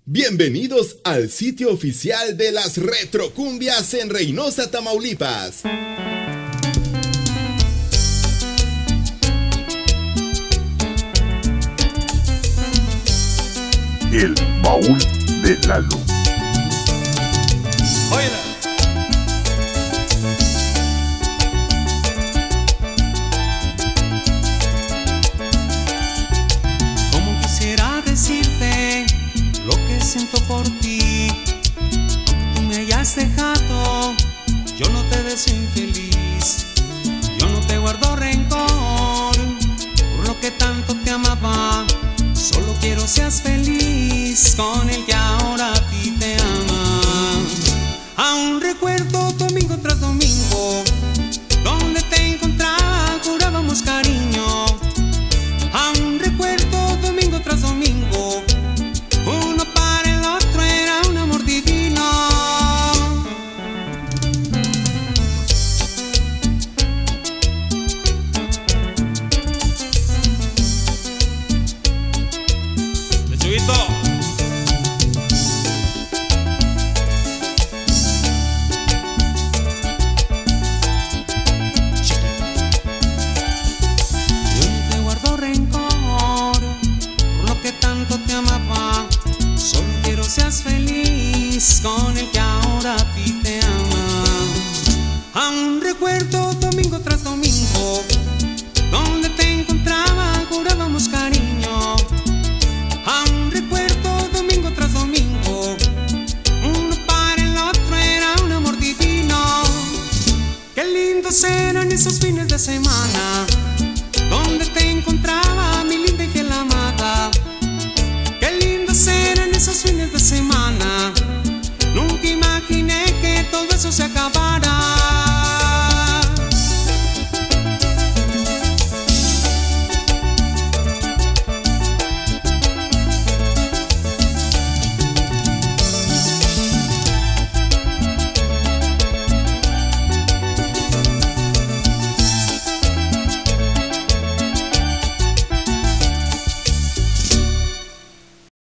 Bienvenidos al sitio oficial de las retrocumbias en Reynosa, Tamaulipas. El baúl de Lalo. ¡Oíla! Como quisiera decirte lo que siento por ti, tú me hayas dejado, yo no te deseo infeliz, yo no te guardo rencor, por lo que tanto te amaba, solo quiero seas feliz con el que ahora a ti te ama. Aún recuerdo domingo tras domingo, donde te encontraba, jurábamos cariño. Aún recuerdo domingo tras domingo, uno para el otro era un amor divino. Lechuguito. Yo no te guardo rencor, por lo que tanto te amaba, solo quiero seas feliz con el que ahora a ti te ama. Aún recuerdo domingo tras domingo, donde te encontraba, jurábamos cariño. Aún recuerdo domingo tras domingo, uno para el otro era un amor divino. Qué lindos eran esos fines de semana,